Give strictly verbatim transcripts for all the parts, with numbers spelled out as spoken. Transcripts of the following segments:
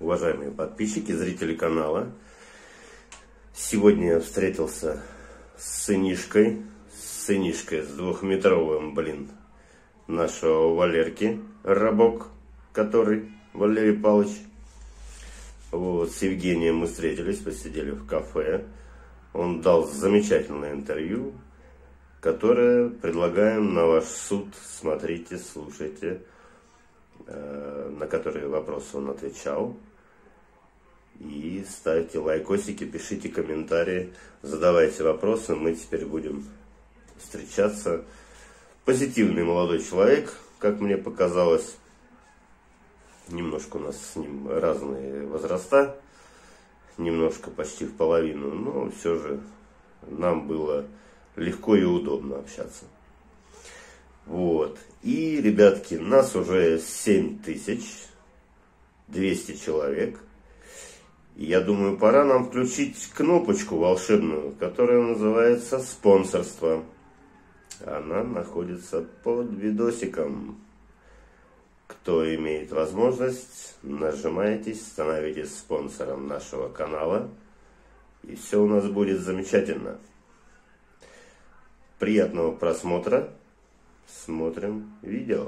уважаемые подписчики, зрители канала. Сегодня я встретился с сынишкой, с сынишкой, с двухметровым, блин, нашего Валерки, рабок, который, Валерий Павлович. Вот, с Евгением мы встретились, посидели в кафе. Он дал замечательное интервью, которое предлагаем на ваш суд. Смотрите, слушайте, э, на которые вопросы он отвечал. И ставьте лайкосики, пишите комментарии, задавайте вопросы. Мы теперь будем встречаться. Позитивный молодой человек, как мне показалось. Немножко у нас с ним разные возраста. Немножко почти в половину. Но все же нам было легко и удобно общаться. Вот. И, ребятки, нас уже семь тысяч двести человек. И я думаю, пора нам включить кнопочку волшебную, которая называется спонсорство. Она находится под видосиком. Кто имеет возможность, нажимаете, становитесь спонсором нашего канала. И все у нас будет замечательно. Приятного просмотра. Смотрим видео.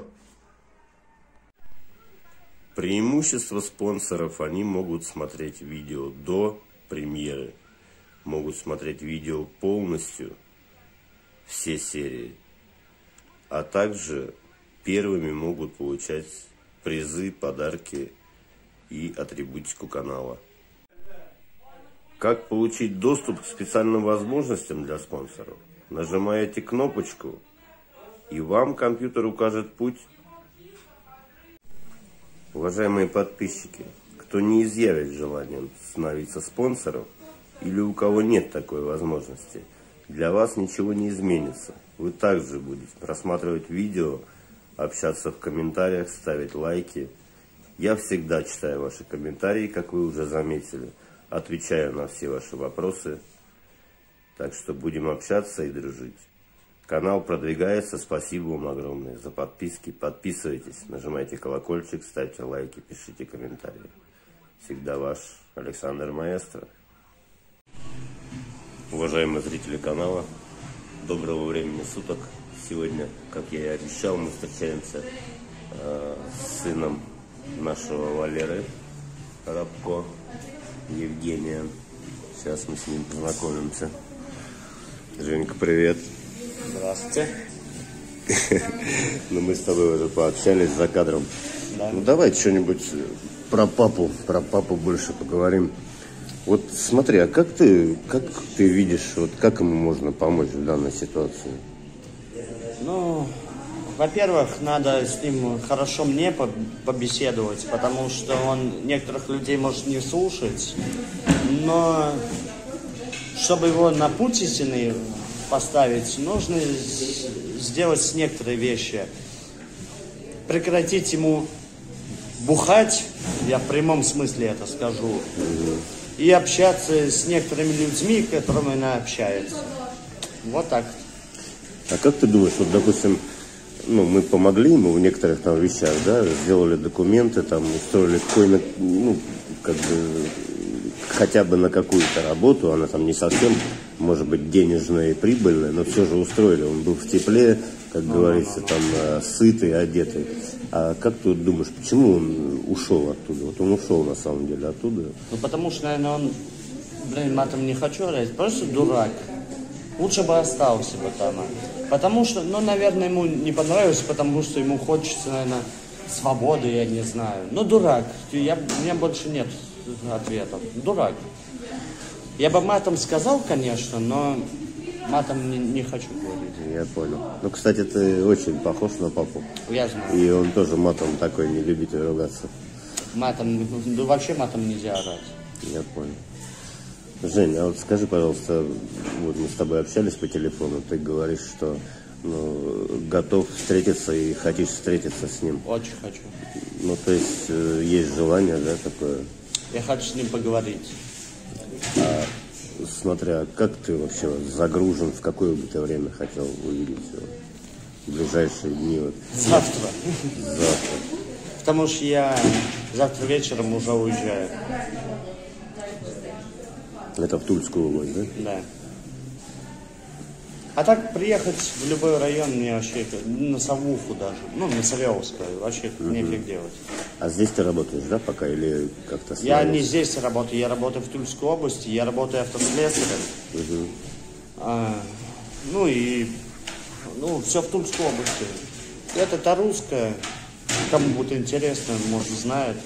Преимущество спонсоров: они могут смотреть видео до премьеры, могут смотреть видео полностью, все серии, а также первыми могут получать призы, подарки и атрибутику канала. Как получить доступ к специальным возможностям для спонсоров? Нажимаете кнопочку, и вам компьютер укажет путь. Уважаемые подписчики, кто не изъявит желанием становиться спонсором, или у кого нет такой возможности, для вас ничего не изменится. Вы также будете просматривать видео, общаться в комментариях, ставить лайки. Я всегда читаю ваши комментарии, как вы уже заметили, отвечаю на все ваши вопросы. Так что будем общаться и дружить. Канал продвигается, спасибо вам огромное за подписки. Подписывайтесь, нажимайте колокольчик, ставьте лайки, пишите комментарии. Всегда ваш Александр Маэстро. Уважаемые зрители канала, доброго времени суток. Сегодня, как я и обещал, мы встречаемся э, с сыном нашего Валеры Рабко, Евгения. Сейчас мы с ним познакомимся. Женька, привет. Здравствуйте. Ну, мы с тобой уже пообщались за кадром. Да. Ну, давай что-нибудь про папу, про папу больше поговорим. Вот смотри, а как ты, как ты видишь, вот как ему можно помочь в данной ситуации? Ну, во-первых, надо с ним хорошо мне побеседовать, потому что он некоторых людей может не слушать, но чтобы его на путь истинный поставить, нужно сделать некоторые вещи. Прекратить ему бухать, я в прямом смысле это скажу, mm-hmm. и общаться с некоторыми людьми, с которыми он общается. Вот так. А как ты думаешь, вот, допустим, ну, мы помогли ему в некоторых там вещах, да, сделали документы, там, устроили какой-то, ну, как бы, хотя бы на какую-то работу, она там не совсем, может быть, денежная и прибыльная, но все же устроили. Он был в тепле, как no, говорится, no, no, no. там, сытый, одетый. А как ты думаешь, почему он ушел оттуда? Вот он ушел, на самом деле, оттуда. Ну, потому что, наверное, он, блин, матом не хочу говорить, просто дурак. Лучше бы остался бы там. Потому что, ну, наверное, ему не понравилось, потому что ему хочется, наверное, свободы, я не знаю. Ну, дурак. Я, у меня больше нет ответов. Дурак. Я бы матом сказал, конечно, но матом не, не хочу говорить. Я понял. Ну, кстати, ты очень похож на папу. Я знаю. И он тоже матом такой, не любит ругаться. Матом, да вообще матом нельзя орать. Я понял. Жень, а вот скажи, пожалуйста, вот мы с тобой общались по телефону, ты говоришь, что ну, готов встретиться и хочешь встретиться с ним. Очень хочу. Ну, то есть, э, есть желание, да, такое? Я хочу с ним поговорить. А, смотря, как ты вообще загружен, в какое бы ты время хотел увидеть его? В ближайшие дни? Вот. Завтра. Завтра. Потому что я завтра вечером уже уезжаю. Это в Тульскую область, да? Да. А так приехать в любой район мне вообще, на Савуху даже, ну, на Савеловскую, вообще угу. нефиг делать. А здесь ты работаешь, да, пока, или как-то становишься? Я не здесь работаю, я работаю в Тульской области, я работаю автослесарем. Угу. А, ну и, ну, все в Тульской области. Это русская, кому будет интересно, может, знает.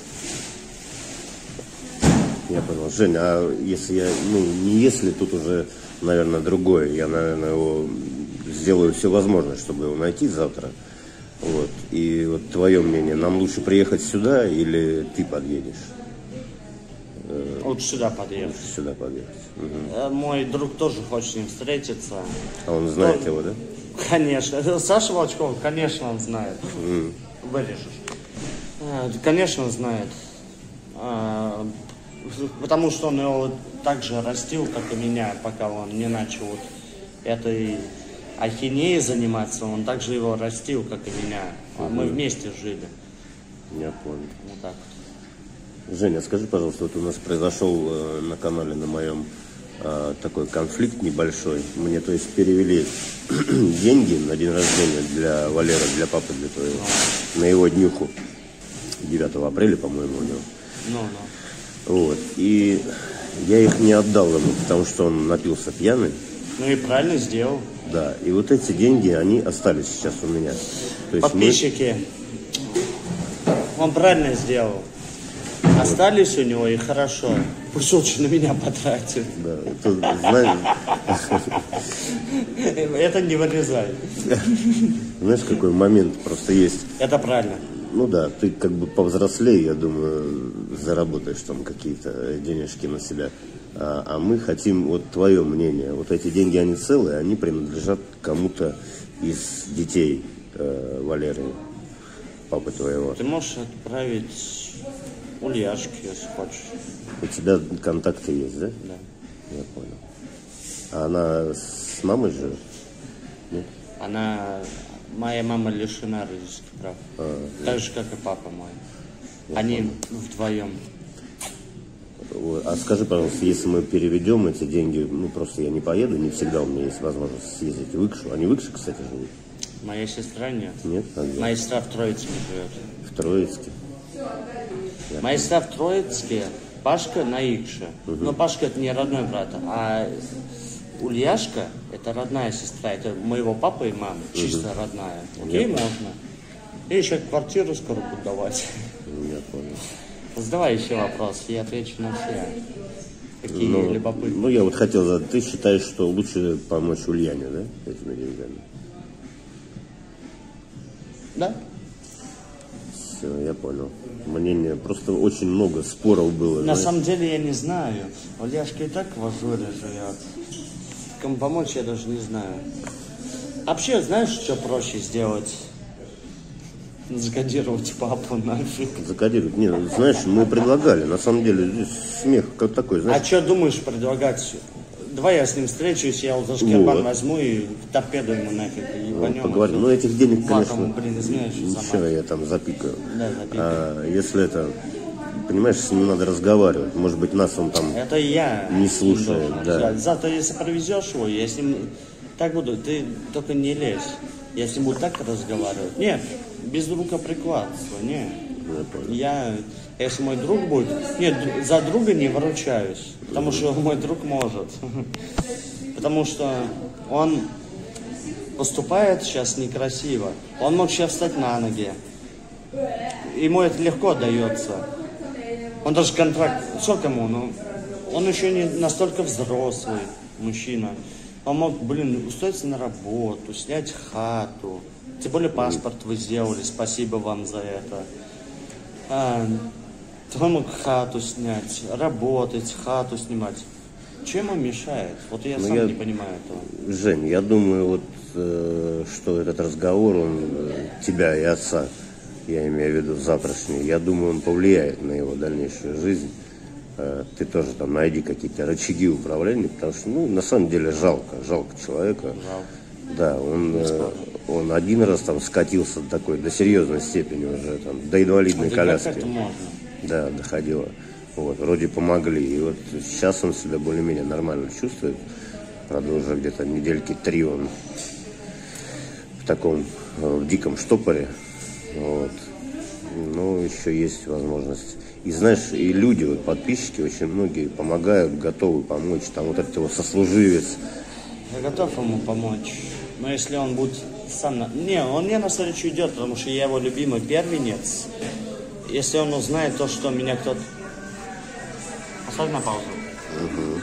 Я понял. Жень, а если я, ну, не если, тут уже, наверное, другое. Я, наверное, его сделаю все возможное, чтобы его найти завтра. Вот. И вот твое мнение, нам лучше приехать сюда или ты подъедешь? Лучше сюда подъехать. Лучше сюда подъехать. Угу. Мой друг тоже хочет с ним встретиться. А он знает Но... его, да? Конечно. Саша Волчков, конечно, он знает. Mm. Вырежешь. Конечно, он знает. Потому что он его так же растил, как и меня, пока он не начал вот этой ахинеей заниматься. Он также его растил, как и меня. Mm-hmm. Мы вместе жили. Я понял. Вот так вот. Женя, скажи, пожалуйста, вот у нас произошел э, на канале на моем э, такой конфликт небольшой. Мне, то есть, перевели деньги на день рождения для Валеры, для папы, для твоего, no. на его днюху. девятого апреля, по-моему, у него. Ну, no, no. Вот. И я их не отдал ему, потому что он напился пьяный. Ну и правильно сделал. Да. И вот эти деньги, они остались сейчас у меня. То есть подписчики. Мы... Он правильно сделал. Остались у него и хорошо. Пусть лучше на меня потратит. Да, это, знаешь... Это не вырезай. Знаешь, какой момент просто есть? Это правильно. Ну да, ты как бы повзрослее, я думаю, заработаешь там какие-то денежки на себя. А, а мы хотим, вот твое мнение, вот эти деньги, они целые, они принадлежат кому-то из детей э, Валеры, папы твоего. Ты можешь отправить Ульяшке, если хочешь. У тебя контакты есть, да? Да. Я понял. А она с мамой живет? Нет? Она... Моя мама лишена родительских прав. А, так же, как и папа мой. Я Они понял. Вдвоем. А скажи, пожалуйста, если мы переведем эти деньги, ну просто я не поеду, не всегда у меня есть возможность съездить в Икшу. Они в Икше, кстати, живут? Моя сестра нет. Нет? А где? Моя сестра в Троицке живет. В Троицке? Я Моя сестра в Троицке, Пашка на Икше. Угу. Но Пашка это не родной брат, а Ульяшка это родная сестра. Это моего папы и мамы, угу. чисто родная. Окей, можно. И еще квартиру скоро буду давать. Я понял. Задавай еще вопрос, я отвечу на все. Какие ну, любопытные. Ну, я вот хотел задать, ты считаешь, что лучше помочь Ульяне, да, этими деньгами? Да. Все, я понял. Мнение, просто очень много споров было. На знаешь? самом деле я не знаю. Ульяшка и так в Ажуре живет. Кому помочь, я даже не знаю. Вообще, знаешь, что проще сделать? Закодировать папу нафиг. Закодировать? Нет, знаешь, мы предлагали, на самом деле, здесь смех как такой, знаешь. А что думаешь предлагать? Давай я с ним встречусь, я его за шкербан вот. возьму и торпеду ему нафиг ебанем. Поговорим. Ну, этих денег, конечно, Матом, блин, извиняюсь, ничего, я там запикаю. Да, запикаю. А, если это, понимаешь, с ним надо разговаривать. Может быть, нас он там это я не слушает. Да. Зато если привезешь его, я с ним так буду, ты только не лезь. Я с ним буду так разговаривать. Нет, без рукоприкладства, нет. Я, если мой друг будет... Нет, за друга не выручаюсь, потому что мой друг может. Потому что он поступает сейчас некрасиво. Он мог сейчас встать на ноги. Ему это легко дается. Он даже контракт... Что кому? Ну, он еще не настолько взрослый мужчина. Он мог, блин, устроиться на работу, снять хату. Тем более паспорт вы сделали, спасибо вам за это. А, он мог хату снять, работать, хату снимать. Чем ему мешает? Вот я Но сам я, не понимаю этого. Жень, я думаю, вот, э, что этот разговор, он э, тебя и отца, я имею в виду завтрашний, я думаю, он повлияет на его дальнейшую жизнь. Э, ты тоже там найди какие-то рычаги управления, потому что, ну, на самом деле жалко, жалко человека. Жалко. Да, он, э, он один раз там скатился до такой, до серьезной степени уже, там, до инвалидной Да коляски. как это можно? Да, доходило. Вот, вроде помогли. И вот сейчас он себя более-менее нормально чувствует. Правда, уже где-то недельки три он в таком, в диком штопоре. Вот. Но еще есть возможность. И знаешь, и люди, вот, подписчики, очень многие помогают, готовы помочь. Там вот этот его сослуживец. Я готов ему помочь. Но если он будет сам... На... Не, он мне навстречу идет, потому что я его любимый первенец. Если он узнает то, что меня кто-то... Поставь на паузу. Угу.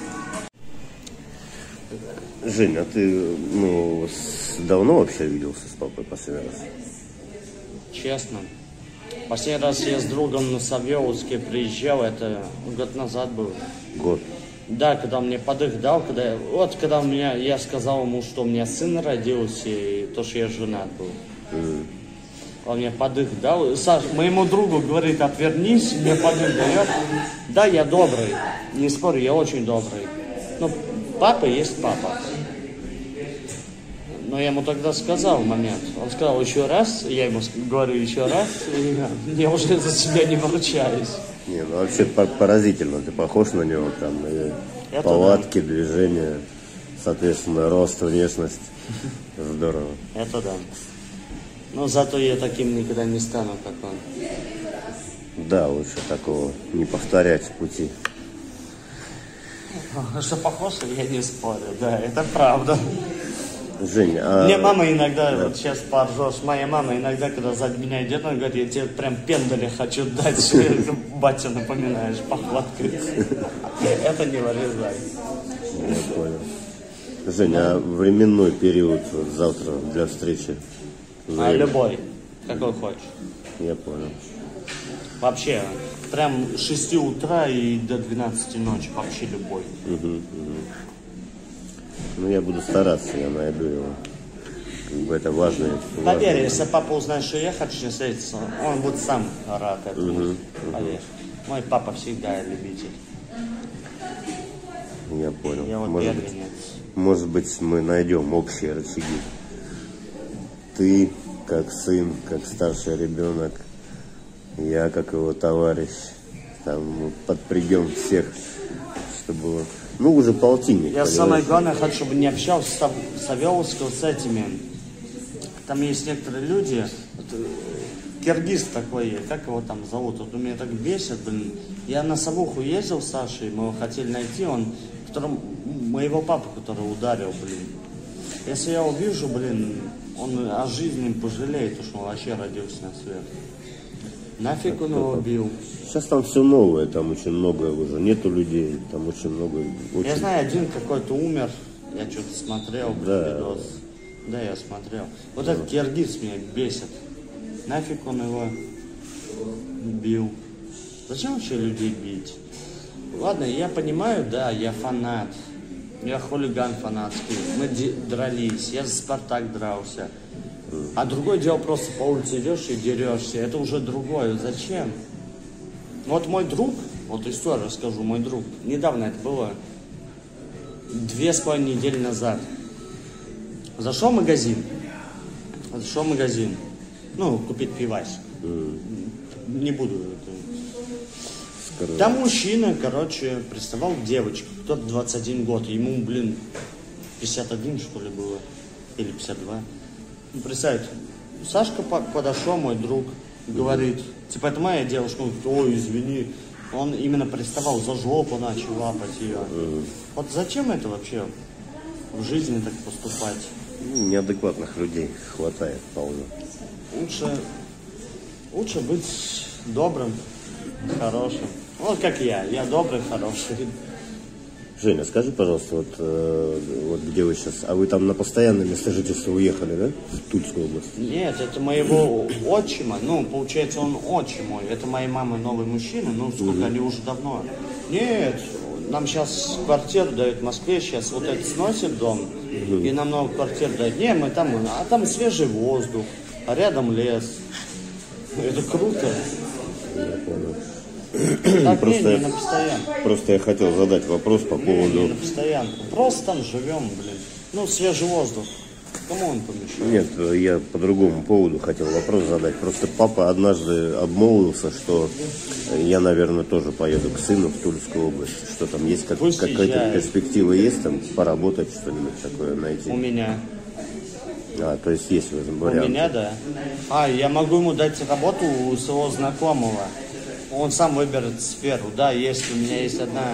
Женя, а ты, ну, с... давно вообще виделся с папой последний раз? Честно. Последний раз я с другом на Савеловске приезжал, это год назад был. Год? Да, когда он мне подых дал, когда... Вот когда у меня, я сказал ему, что у меня сын родился, и то, что я женат был. Mm. Он мне подых дал. Саш, моему другу говорит, отвернись, мне подых дает. Да, я добрый, не спорю, я очень добрый. Но папа есть папа. Но я ему тогда сказал в момент. Он сказал еще раз, я ему говорю еще раз, и я уже за себя не выручаюсь. Не, ну вообще поразительно, ты похож на него, там, и повадки, да. Движения, соответственно, рост, внешность. Здорово. Это да. Но зато я таким никогда не стану, как он. Да, лучше такого не повторять в пути. Что похож, я не спорю, да, это правда. Женя, а... Мне мама иногда, да. Вот сейчас поржешь, моя мама иногда, когда сзади меня идет, она говорит, я тебе прям пендаля хочу дать, батя напоминаешь, походкой. Это не вырезай. Я понял. Женя, а временной период вот завтра для встречи? А любой, какой хочешь. Я понял. Вообще, прям с шести утра и до двенадцати ночи, вообще любой. Угу, угу. Ну, я буду стараться, я найду его. Как бы это важно. Поверь, важно. если папа узнает, что я хочу с ним встретиться, он будет сам рад этому. Угу, поверь. Угу. Мой папа всегда любитель. Я понял. Я вот может, быть, может быть, мы найдем общие рычаги. Ты, как сын, как старший ребенок, я, как его товарищ, там подпрягем всех, чтобы... Ну, уже полтинник. Я самое главное хочу, чтобы не общался с Савеловским, с этими. Там есть некоторые люди, вот, киргиз такой, как его там зовут, вот у меня так бесит, блин. Я на Савуху ездил с Сашей, мы его хотели найти, он, которым, моего папу, который ударил, блин. Если я увижу, блин, он о жизни пожалеет, что он вообще родился на свет. Нафиг он его убил? Сейчас там все новое, там очень много уже, нету людей, там очень много. Очень... Я знаю, один какой-то умер, я что-то смотрел, блин, да. видос. Да, я смотрел. Вот да. Этот киргиз меня бесит. Нафиг он его бил? Зачем вообще людей бить? Ладно, я понимаю, да, я фанат. Я хулиган фанатский. Мы дрались, я за Спартак дрался. А другое дело, просто по улице идешь и дерешься. Это уже другое. Зачем? Вот мой друг, вот историю расскажу, мой друг, недавно это было, две с половиной недели назад. Зашел в магазин. Зашел в магазин. Ну, купить пивас. Mm. Не буду это. Скоро. Там мужчина, короче, приставал к девочке. Кто-то двадцать один год. Ему, блин, пятьдесят один, что ли, было. Или пятьдесят два. Ну, представьте, Сашка подошел, мой друг, говорит, mm-hmm. типа, это моя девушка. Он говорит, ой, извини. Он именно приставал, за жопу начал лапать ее. Mm-hmm. Вот зачем это вообще в жизни так поступать? Ну, неадекватных людей хватает полно. Лучше, лучше быть добрым, хорошим. Вот как я, я добрый, хороший. Женя, скажи, пожалуйста, вот, э, вот где вы сейчас, а вы там на постоянное место жительства уехали, да? В Тульскую область? Нет, это моего отчима, ну, получается, он отчим мой. Это моей мамы новый мужчина, ну, сколько mm-hmm. они уже давно. Нет, нам сейчас квартиру дают в Москве, сейчас вот это сносит дом, mm-hmm. и нам новую квартиру дают. Не, мы там, а там свежий воздух, а рядом лес. Это круто. Я понял. Так, просто, не, не на постоянку. Просто я хотел задать вопрос по поводу... Не, не на постоянку. Просто там живем, блин. Ну, свежий воздух. Кому он помешает? Нет, я по другому поводу хотел вопрос задать. Просто папа однажды обмолвился, что я, наверное, тоже поеду к сыну в Тульскую область. Что там есть, как, какая-то перспектива есть там поработать, что-нибудь такое найти? У меня. А, то есть есть вариант? У меня, да. А, я могу ему дать работу у своего знакомого. Он сам выберет сферу. Да, есть, у меня есть одна...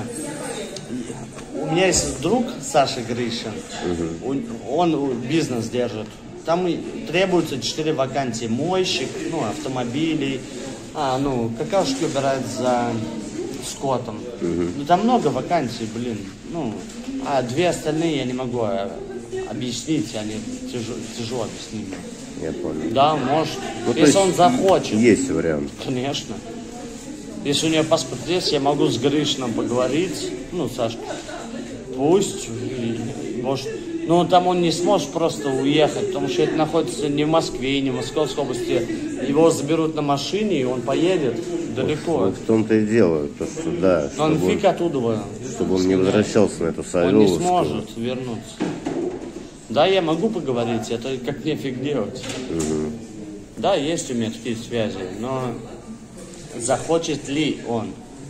У меня есть друг Саша Гришин. Угу. Он бизнес держит. Там требуется четыре вакансии. Мойщик, ну, автомобилей. А, ну, какашки убирать за скотом. Угу. Ну, там много вакансий, блин. Ну, а две остальные я не могу объяснить, они тяжело, тяжело объяснить. Я понял. Да, может. Ну, если он захочет. Есть вариант. Конечно. Если у нее паспорт есть, я могу с Гришином поговорить. Ну, Сашка, пусть. Может, ну, там он не сможет просто уехать, потому что это находится не в Москве, не в Московской области. Его заберут на машине, и он поедет далеко. Вот в том-то и дело, то, что да. Но он фиг оттуда. Чтобы он не возвращался на эту Савеловскую. Он не сможет вернуться. Да, я могу поговорить, это как мне фиг делать. Угу. Да, есть у меня такие связи, но захочет ли он?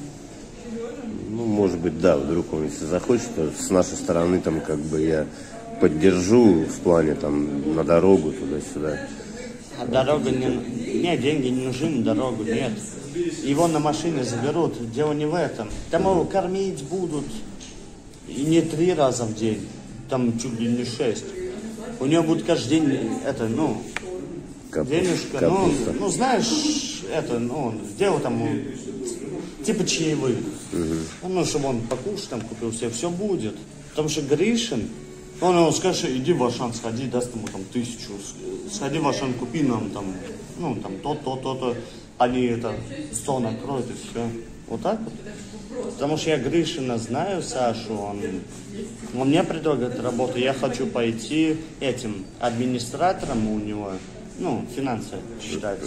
Ну, может быть, да, вдруг он, если захочет, то с нашей стороны, там, как бы, я поддержу в плане, там, на дорогу туда-сюда. А дорога не... Нет, деньги не нужны на дорогу, нет. Его на машине заберут, дело не в этом. Там его кормить будут и не три раза в день, там чуть ли не шесть. У него будет каждый день, это, ну, Капуста. денежка, ну, ну, знаешь, это, ну, сделал там, типа чаевых. Угу. Ну, чтобы он покушать, там, купил себе, все будет. Потому что Гришин, он ему скажет, иди в Ашан, сходи, даст ему там тысячу, сходи в Ашан, купи нам там, ну, там, то-то, то-то, они это, стол накроют и все. Вот так вот. Потому что я Гришина знаю, Сашу, он, он мне предлагает работу, я хочу пойти этим администратором у него, ну, финансы считается.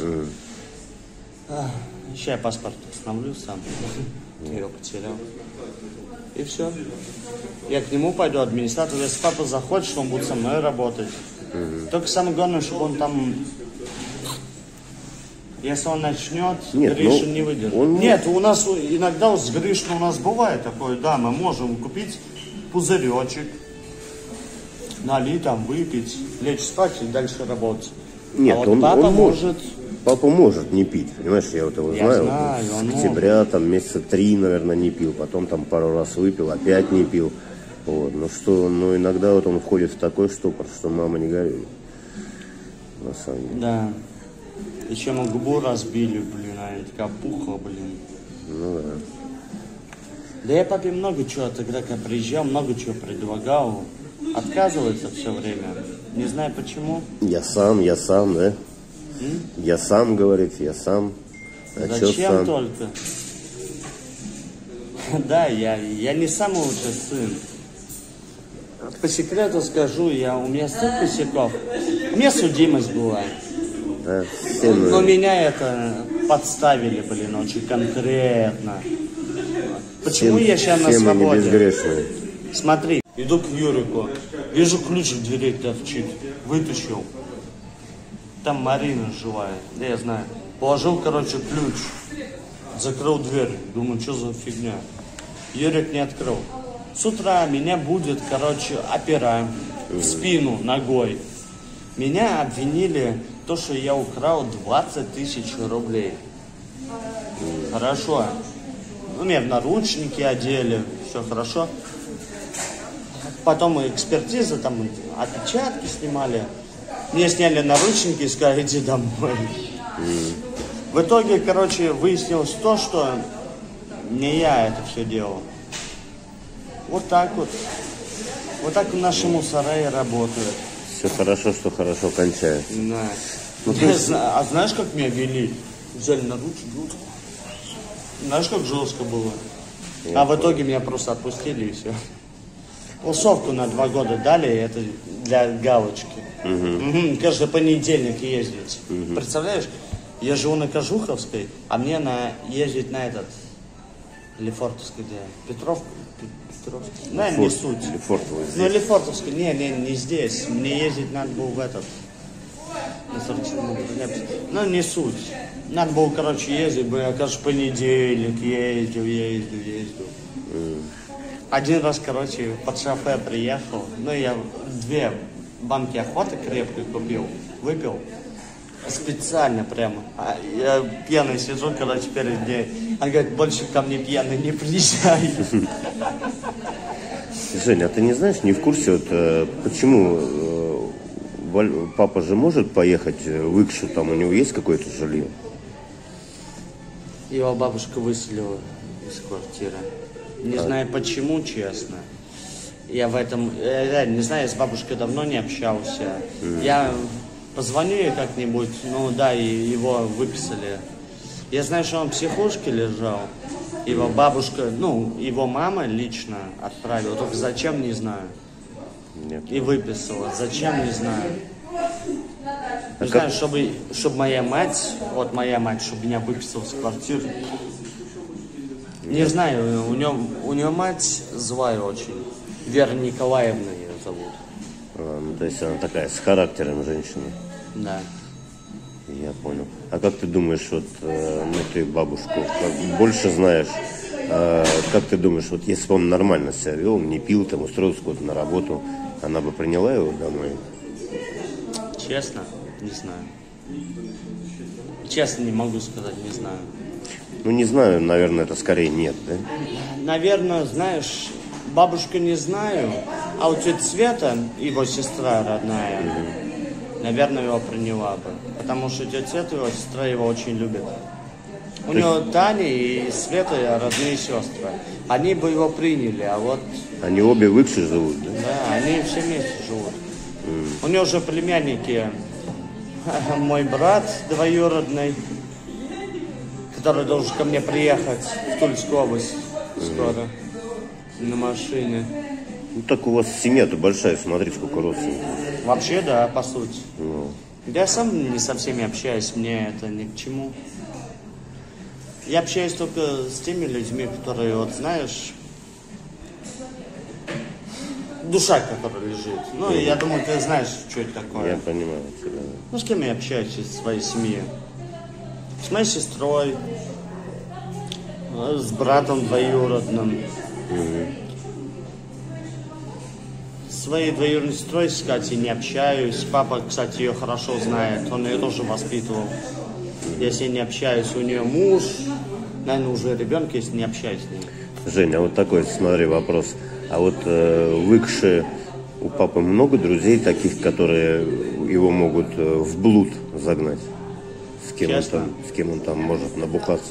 А, еще я паспорт остановлю сам, я его потерял. И все. Я к нему пойду, администратор, если папа захочет, он будет со мной работать. Только самое главное, чтобы он там... Если он начнет, Нет, Гришин ну, не выдержит. Он... Нет, у нас иногда с Гришином у нас бывает такое, да, мы можем купить пузыречек, налить там, выпить, лечь спать и дальше работать. Нет, а вот он, папа он может... Папа может не пить, понимаешь, я вот его я знаю. знаю с октября, может. там, месяца три, наверное, не пил, потом там пару раз выпил, опять не пил. Вот. Ну что, ну иногда вот он входит в такой штопор, что мама не горюй. На самом деле. Да. Еще мы губу разбили, блин, а это такая пуха, блин. Ну да. Да я папе много чего, тогда когда приезжал, много чего предлагал. Отказывается все время. Не знаю почему. Я сам, я сам, да? М? Я сам, говорит, я сам. А Зачем сам? только? Да, я, я не самый лучший сын. По секрету скажу, я, у меня столько косяков. У меня судимость была. Да, но меня это подставили, блин, очень конкретно. Почему все, я сейчас на свободе? Безгрешные. Смотри, иду к Юрику, вижу ключ в дверь торчит, вытащил. Там Марина живая, да я знаю. Положил, короче, ключ, закрыл дверь. Думаю, что за фигня. Юрик не открыл. С утра меня будет, короче, опера в спину ногой. Меня обвинили то, что я украл двадцать тысяч рублей. Хорошо. Ну, меня в наручники одели, все хорошо. Потом экспертиза, там отпечатки снимали. Мне сняли наручники и сказали, иди домой. Mm. В итоге, короче, выяснилось то, что не я это все делал. Вот так вот. Вот так в нашем мусорае работают. Все хорошо, что хорошо кончается. Да. Ну, я есть... зна... А знаешь, как меня вели? Взяли наручники. Знаешь, как жестко было? Я а понял. В итоге меня просто отпустили и все. Условку на два года дали, это для галочки. Угу. Угу, каждый понедельник ездить. Угу. Представляешь, я живу на Кожуховской, а мне на ездить на этот, Лефортовская, где? Петровка? Петровская? Да, не суть. Лефортово здесь. Ну, Лефортовская, не, не, не здесь. Мне ездить надо было в этот. На сорок седьмом. Ну, не суть. Надо было, короче, ездить, бы я, кажется, понедельник ездил, ездил, ездил. Mm. Один раз, короче, под шофе приехал. Ну, я две банки охоты крепкой купил, выпил. Специально прямо. А я пьяный сижу, короче, перед ней. Он говорит, больше ко мне пьяный не приезжай. Женя, а ты не знаешь, не в курсе, вот почему папа же может поехать в Икшу, там у него есть какое-то жилье? Его бабушка выселила из квартиры. Не а. знаю почему, честно. Я в этом, я реально не знаю, я с бабушкой давно не общался. Mm. Я позвоню ей как-нибудь, ну да, и его выписали. Я знаю, что он в психушке лежал. Его бабушка, ну, его мама лично отправила. Только зачем, не знаю. Нет. И выписала. Зачем, не знаю. А не как... знаю, чтобы, чтобы моя мать, вот моя мать, чтобы меня выписала с квартиры. Не знаю, у нее, у нее мать злая очень. Вера Николаевна ее зовут. А, ну, то есть она такая с характером женщина. Да. Я понял. А как ты думаешь, вот, ну ты бабушку как, больше знаешь, э, как ты думаешь, вот если бы он нормально себя вел, не пил, там, устроился куда-то на работу, она бы приняла его домой? Честно, не знаю. Честно не могу сказать, не знаю. Ну не знаю, наверное, это скорее нет, да? Наверное, знаешь, бабушку не знаю, а вот тетя Света, его сестра родная, угу. наверное, его приняла бы. Потому что тетя Света, его сестра, его очень любит. У То него есть... Таня и Света родные сестры. Они бы его приняли, а вот... Они обе в Икше живут, да? Да, они все вместе живут. Mm. У него уже племянники, мой брат двоюродный, который должен ко мне приехать в Тульскую область скоро mm. на машине. Ну так у вас семья-то большая, смотри, сколько родственников. Вообще, да, по сути. Mm. Я сам не со всеми общаюсь, мне это ни к чему. Я общаюсь только с теми людьми, которые, вот знаешь, душа, которая лежит. Ну, mm. я думаю, ты знаешь, что это такое. Я понимаю. Да. Ну, с кем я общаюсь из своей семьи? С моей сестрой, с братом двоюродным. Mm. С своей двоюродной сестрой, кстати, не общаюсь. Папа, кстати, ее хорошо знает, он ее тоже воспитывал. Mm. Я с ней не общаюсь, у нее муж, наверное, уже ребенок, если не общаюсь с ней. Женя, вот такой, смотри, вопрос. А вот э, в Икше у папы много друзей таких, которые его могут э, в блуд загнать? С кем, он там, с кем он там может набухаться?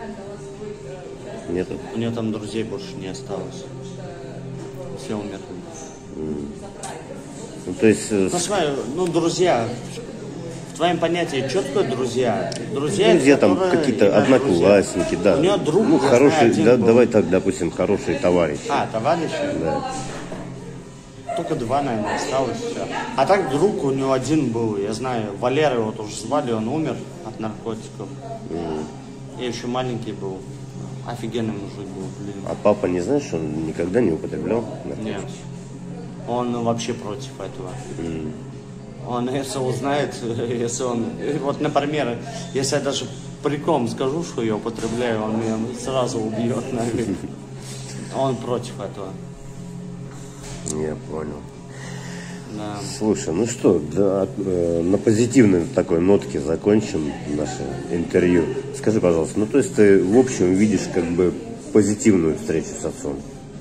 Нету? У него там друзей больше не осталось. Все умерли. Mm. Ну, то есть... Ну, смотри, ну, друзья... В твоем понятии, что такое друзья? Друзья, друзья там какие-то одноклассники, друзья. Да. У него друг, ну, хороший, знаю, да, давай так, допустим, хорошие товарищи. А, товарищи? Да. Только два, наверное, осталось. Все. А так друг у него один был, я знаю, Валера его тоже звали, он умер от наркотиков. Mm. Я еще маленький был. Офигенный мужик был, блин. А папа, не знаешь, он никогда не употреблял наркотики? Нет. Он вообще против этого. Mm. Он, если узнает, если он, вот, например, если я даже приком скажу, что я употребляю, он меня сразу убьет, наверное. Он против этого. Я понял. Да. Слушай, ну что, да, на позитивной такой нотке закончим наше интервью. Скажи, пожалуйста, ну то есть ты в общем видишь как бы позитивную встречу с отцом?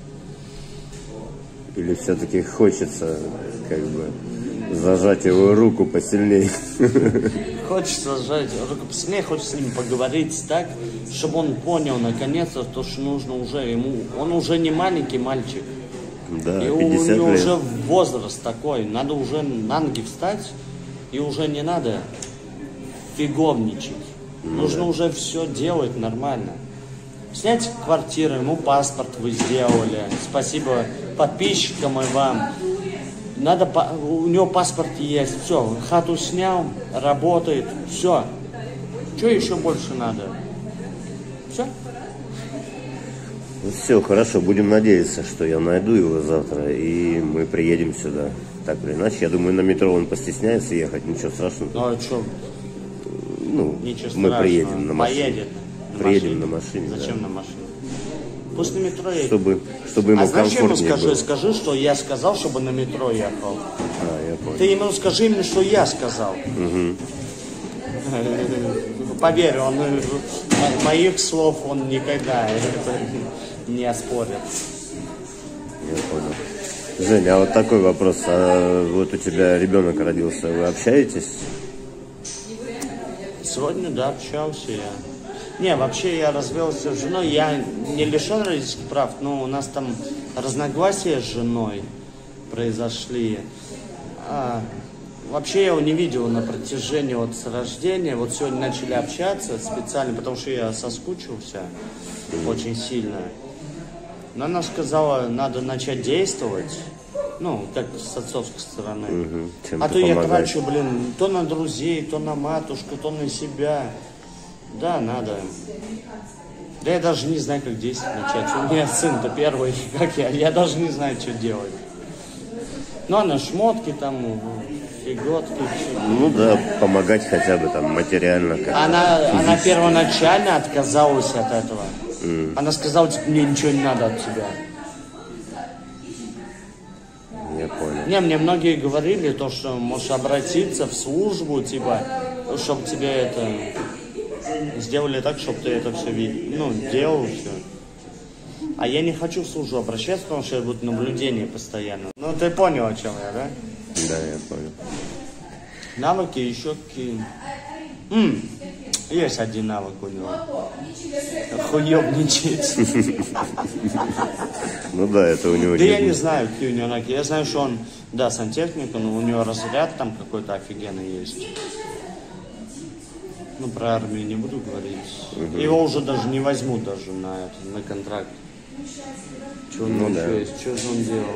Или все-таки хочется как бы зажать его руку посильнее? Хочется зажать руку посильнее, хочется с ним поговорить так, чтобы он понял наконец-то то, что нужно уже ему. Он уже не маленький мальчик. Да, и у него лет. Уже возраст такой, надо уже на ноги встать, и уже не надо фиговничать. Ну, нужно да. уже все делать нормально. Снять квартиру, ему паспорт вы сделали. Спасибо подписчикам и вам. Надо, у него паспорт есть, все, хату снял, работает, все. Что еще больше надо? Все. Ну, все, хорошо, будем надеяться, что я найду его завтра, и мы приедем сюда. Так или иначе, я думаю, на метро он постесняется ехать, ничего страшного. Ну, а что? Ну, Ничего мы страшного. приедем на машине. Поедет на приедем машине. на машине. Зачем да. на машине? Пусть на метро едет. Чтобы, чтобы ему а знаешь, ему комфортнее скажи, было. скажи, что я сказал, чтобы на метро ехал. А, я понял. Ты ему скажи мне, что я сказал. Угу. Поверь, он моих слов он никогда не оспорит. Я понял. Женя, а вот такой вопрос. А вот у тебя ребенок родился, вы общаетесь? Сегодня, да, общался я. Не, вообще я развелся с женой, я не лишен родительских прав, но у нас там разногласия с женой произошли. А, вообще я его не видел на протяжении вот с рождения. Вот сегодня начали общаться специально, потому что я соскучился очень сильно. Но она сказала, надо начать действовать, ну, как с отцовской стороны. Угу. А то я трачу, блин, то на друзей, то на матушку, то на себя. Да, надо. Да я даже не знаю, как действовать начать. У меня сын-то первый, как я, я даже не знаю, что делать. Ну, а на шмотки там, фиготки. Ну да, помогать хотя бы там материально. Она, она первоначально отказалась от этого. Mm. Она сказала, типа, мне ничего не надо от тебя. Я понял. Не, мне многие говорили, то, что можешь обратиться в службу, типа, чтобы тебе это сделали так, чтобы ты это все видел, ну, делал все. А я не хочу в службу обращаться, потому что будет наблюдение постоянно. Ну, ты понял, о чем я, да? Да, я понял. Навыки еще какие. М-м, есть один навык у него. Хуёбничать. Ну да, это у него. Да я не знаю, какие у него навыки. Я знаю, что он, да, сантехник, но у него разряд там какой-то офигенный есть. Ну, про армию не буду говорить. Угу. Его уже даже не возьмут даже на, это, на контракт. Что у него ну, еще да. есть? Что же он делал?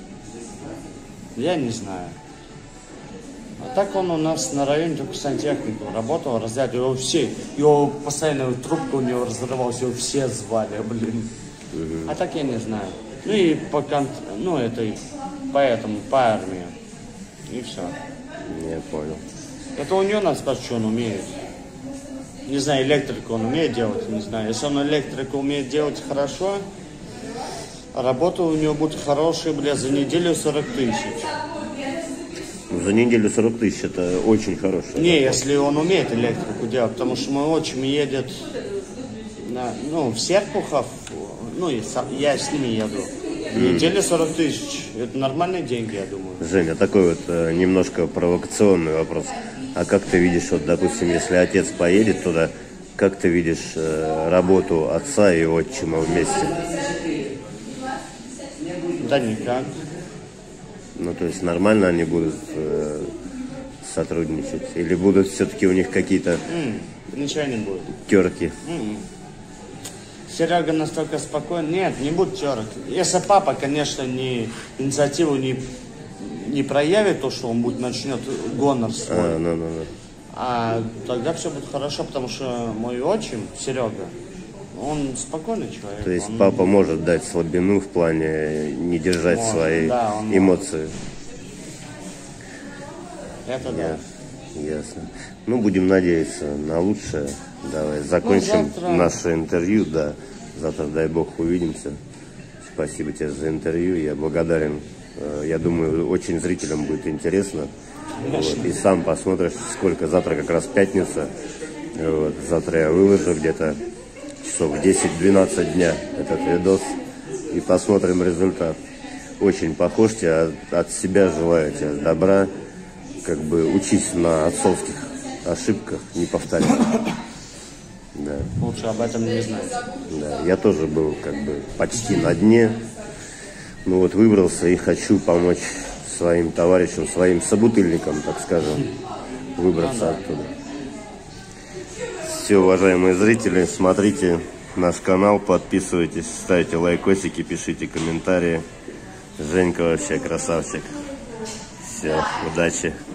Я не знаю. А так он у нас на районе только сантехником работал, разряд. Его все, его постоянно трубка у него разрывалась, его все звали, блин. Угу. А так я не знаю. Ну и по конт... ну это и поэтому, по армии. И все. Я понял. Это у него надо спрашивать, что он умеет. Не знаю, электрику он умеет делать, не знаю. Если он электрику умеет делать хорошо, работа у него будет хорошая, бля, за неделю сорок тысяч. За неделю сорок тысяч, это очень хорошая Не, работа. если он умеет электрику делать, потому что мой отчим едет на, ну, в Серпухов, ну, и я с ними еду. Mm. Неделя сорок тысяч, это нормальные деньги, я думаю. Женя, такой вот э, немножко провокационный вопрос. А как ты видишь, вот, допустим, если отец поедет туда, как ты видишь э, работу отца и отчима вместе? Да никак. Ну, то есть нормально они будут э, сотрудничать? Или будут все-таки у них какие-то Mm, ничего не будет. терки? Mm. Серега настолько спокоен. Нет, не будет терок. Если папа, конечно, не инициативу не, не проявит, то, что он будет начнет гонор свой. А, ну, ну, ну. А тогда все будет хорошо, потому что мой отчим, Серега, он спокойный человек. То есть он... папа может дать слабину в плане не держать может, свои да, он эмоции. Это да. Ясно. Ну, будем надеяться на лучшее. Давай закончим ну, завтра... наше интервью. Да, завтра, дай бог, увидимся. Спасибо тебе за интервью. Я благодарен. Я думаю, очень зрителям будет интересно. Вот. И сам посмотришь, сколько. Завтра как раз пятница. Вот. Завтра я выложу где-то часов в десять-двенадцать дня этот видос. И посмотрим результат. Очень похож тебе. От себя желаю тебе добра. Как бы учись на отцовских ошибках, не повторяй. Да. Лучше об этом не знать. Да. Я тоже был как бы почти на дне. Ну вот выбрался и хочу помочь своим товарищам, своим собутыльникам, так скажем, выбраться оттуда. Все, уважаемые зрители, смотрите наш канал, подписывайтесь, ставьте лайкосики, пишите комментарии. Женька вообще красавчик. Все, удачи.